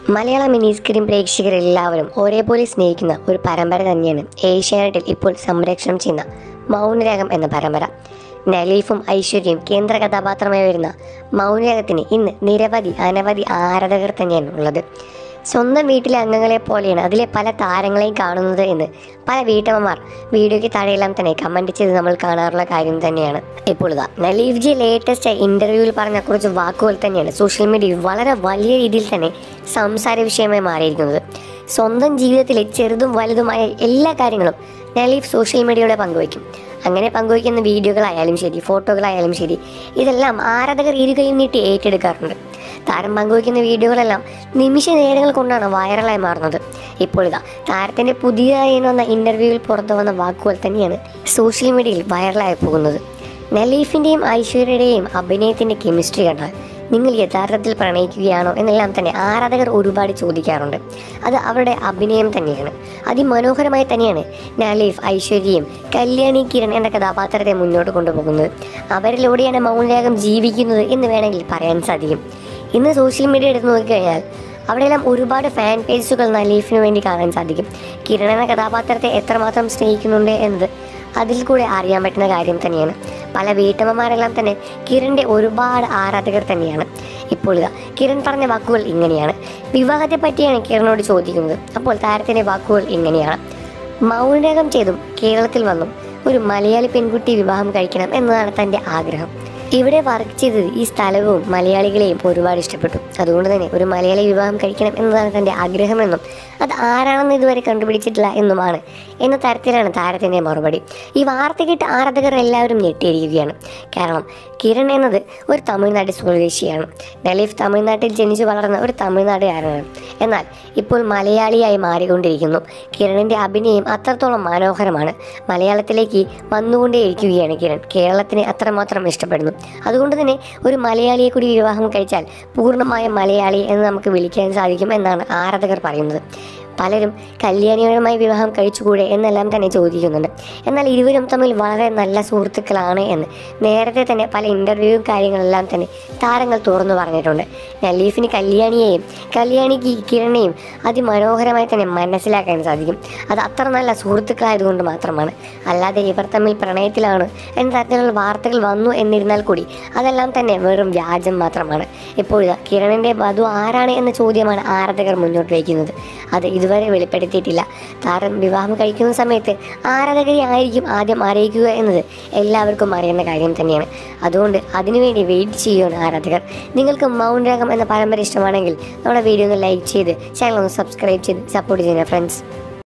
മലയാള mini screen പ്രേക്ഷകരെല്ലാവരും ഒരേപോലെ സ്നേഹിക്കുന്ന ഒരു പരമ്പര തന്നെയാണ് ഏഷ്യാനെറ്റിൽ ഇപ്പോൾ സംരക്ഷണം ചെയ്യുന്ന മൗനരാഗം എന്ന പരമ്പര. നലീഫും ഐശ്വര്യയും കേന്ദ്ര കഥാപാത്രമായി വരുന്ന മൗനരാഗത്തിന് ഇന്ന് അനവധി ആരാധകർ തന്നെയാണ് ഉള്ളത്. സ്വന്തം വീട്ടിലെ അംഗങ്ങളെ പോലെയാണ് അതിലെ പല താരങ്ങളെയും കാണുന്നത് എന്ന് പല വീട്ടമ്മമാർ വീഡിയോയ്ക്ക് താഴെയെല്ലാം തന്നെ കമൻറ്റ് ചെയ്ത് നമ്മൾ കാണാറുള്ള കാര്യം തന്നെയാണ്. ഇപ്പോൾ നലീഫ് ജി ലേറ്റസ്റ്റ് ഇൻ്റർവ്യൂവിൽ പറഞ്ഞ കുറച്ച് വാക്കുകൾ തന്നെയാണ് സോഷ്യൽ മീഡിയയിൽ വളരെ വലിയ രീതിയിൽ തന്നെ സംസാര വിഷയമായി മാറിയിരിക്കുന്നത്. സ്വന്തം ജീവിതത്തിലെ ചെറുതും വലുതുമായ എല്ലാ കാര്യങ്ങളും നലീഫ് സോഷ്യൽ മീഡിയയോടെ പങ്കുവയ്ക്കും. അങ്ങനെ പങ്കുവയ്ക്കുന്ന വീഡിയോകളായാലും ശരി, ഫോട്ടോകളായാലും ശരി, ഇതെല്ലാം ആരാധകർ ഇരുകയും നീട്ടി ഏറ്റെടുക്കാറുണ്ട്. താരം പങ്കുവയ്ക്കുന്ന വീഡിയോകളെല്ലാം നിമിഷ നേരങ്ങൾ കൊണ്ടാണ് വൈറലായി മാറുന്നത്. ഇപ്പോൾ താരത്തിൻ്റെ പുതിയതായി വന്ന ഇൻ്റർവ്യൂവിൽ പുറത്തു വന്ന വാക്കുകൾ തന്നെയാണ് സോഷ്യൽ മീഡിയയിൽ വൈറലായി പോകുന്നത്. നലീഫിൻ്റെയും ഐശ്വര്യയുടെയും അഭിനയത്തിൻ്റെ കെമിസ്ട്രി കണ്ടാൽ നിങ്ങൾ യഥാർത്ഥത്തിൽ പ്രണയിക്കുകയാണോ എന്നെല്ലാം തന്നെ ആരാധകർ ഒരുപാട് ചോദിക്കാറുണ്ട്. അത് അവരുടെ അഭിനയം തന്നെയാണ്. അതിമനോഹരമായി തന്നെയാണ് നലീഫ്, ഐശ്വര്യയും കല്യാണി കിരൺ എന്ന കഥാപാത്രത്തെ മുന്നോട്ട് കൊണ്ടുപോകുന്നത്. അവരിലൂടെയാണ് മൗനരാഗം ജീവിക്കുന്നത് എന്ന് വേണമെങ്കിൽ പറയാൻ സാധിക്കും. ഇന്ന് സോഷ്യൽ മീഡിയ എടുത്ത് നോക്കിക്കഴിഞ്ഞാൽ അവിടെയെല്ലാം ഒരുപാട് ഫാൻ പേജുകൾ നലീഫിന് വേണ്ടി കാണാൻ സാധിക്കും. കിരൺ എന്ന കഥാപാത്രത്തെ എത്രമാത്രം സ്നേഹിക്കുന്നുണ്ട് എന്നത് അതിൽ കൂടെ അറിയാൻ പറ്റുന്ന കാര്യം തന്നെയാണ്. പല വീട്ടമ്മമാരെല്ലാം തന്നെ കിരണിൻ്റെ ഒരുപാട് ആരാധകർ തന്നെയാണ്. ഇപ്പോൾ കിരൺ പറഞ്ഞ വാക്കുകൾ ഇങ്ങനെയാണ്. വിവാഹത്തെ പറ്റിയാണ് കിരണോട് ചോദിക്കുന്നത്. അപ്പോൾ താരത്തിൻ്റെ വാക്കുകൾ ഇങ്ങനെയാണ്. മൗനരാഗം ചെയ്തും കേരളത്തിൽ വന്നും ഒരു മലയാളി പെൺകുട്ടി വിവാഹം കഴിക്കണം എന്നതാണ് തൻ്റെ ആഗ്രഹം. ഇവിടെ വർക്ക് ചെയ്തത് ഈ സ്ഥലവും മലയാളികളെയും ഒരുപാട് ഇഷ്ടപ്പെട്ടു. അതുകൊണ്ട് തന്നെ ഒരു മലയാളി വിവാഹം കഴിക്കണം എന്നതാണ് തൻ്റെ ആഗ്രഹമെന്നും അത് ആരാണെന്ന് ഇതുവരെ കണ്ടുപിടിച്ചിട്ടില്ല എന്നുമാണ് എന്ന തരത്തിലാണ് താരത്തിൻ്റെ മറുപടി. ഈ വാർത്ത കേട്ട് ആരാധകർ എല്ലാവരും ഞെട്ടിയിരിക്കുകയാണ്. കാരണം കിരൺ എന്നത് ഒരു തമിഴ്നാട് സ്വദേശിയാണ്. നലീഫ് തമിഴ്നാട്ടിൽ ജനിച്ചു വളർന്ന ഒരു തമിഴ്നാടുകാരനാണ്. എന്നാൽ ഇപ്പോൾ മലയാളിയായി മാറിക്കൊണ്ടിരിക്കുന്നു. കിരണിൻ്റെ അഭിനയം അത്രത്തോളം മനോഹരമാണ്. മലയാളത്തിലേക്ക് വന്നുകൊണ്ടേയിരിക്കുകയാണ് കിരൺ. കേരളത്തിനെ അത്രമാത്രം ഇഷ്ടപ്പെടുന്നു. അതുകൊണ്ട് തന്നെ ഒരു മലയാളിയെ കൂടി വിവാഹം കഴിച്ചാൽ പൂർണ്ണമായ മലയാളി എന്ന് നമുക്ക് വിളിക്കാൻ സാധിക്കും എന്നാണ് ആരാധകർ പറയുന്നത്. പലരും കല്യാണിയുമായി വിവാഹം കഴിച്ചുകൂടെ എന്നെല്ലാം തന്നെ ചോദിക്കുന്നുണ്ട്. എന്നാൽ ഇരുവരും തമ്മിൽ വളരെ നല്ല സുഹൃത്തുക്കളാണ് എന്ന് നേരത്തെ തന്നെ പല ഇൻ്റർവ്യൂവും കാര്യങ്ങളെല്ലാം തന്നെ താരങ്ങൾ തുറന്നു പറഞ്ഞിട്ടുണ്ട്. നലീഫിന് കല്യാണിക്ക് കിരണിനെയും അതിമനോഹരമായി തന്നെ മനസ്സിലാക്കാൻ സാധിക്കും. അത് അത്ര നല്ല സുഹൃത്തുക്കളായതുകൊണ്ട് മാത്രമാണ്. അല്ലാതെ ഇവർ തമ്മിൽ പ്രണയത്തിലാണ് എന്ന തരത്തിലുള്ള വാർത്തകൾ വന്നു എന്നിരുന്നാൽ കൂടി അതെല്ലാം തന്നെ വെറും വ്യാജം മാത്രമാണ്. ഇപ്പോൾ കിരണിൻ്റെ വധു ആരാണ് എന്ന ചോദ്യമാണ് ആരാധകർ മുന്നോട്ട് വയ്ക്കുന്നത്. അത് ഇതുവരെ വെളിപ്പെടുത്തിയിട്ടില്ല. താരം വിവാഹം കഴിക്കുന്ന സമയത്ത് ആരാധകരെ ആയിരിക്കും ആദ്യം അറിയിക്കുക എന്നത് എല്ലാവർക്കും അറിയുന്ന കാര്യം തന്നെയാണ്. അതുകൊണ്ട് അതിനുവേണ്ടി വെയിറ്റ് ചെയ്യുകയാണ് ആരാധകർ. നിങ്ങൾക്ക് മൗനരാഗം എന്ന പരമ്പര ഇഷ്ടമാണെങ്കിൽ നമ്മുടെ വീഡിയോ ഒന്ന് ലൈക്ക് ചെയ്ത് ചാനൽ ഒന്ന് സബ്സ്ക്രൈബ് ചെയ്ത് സപ്പോർട്ട് ചെയ്യുക ഫ്രണ്ട്സ്.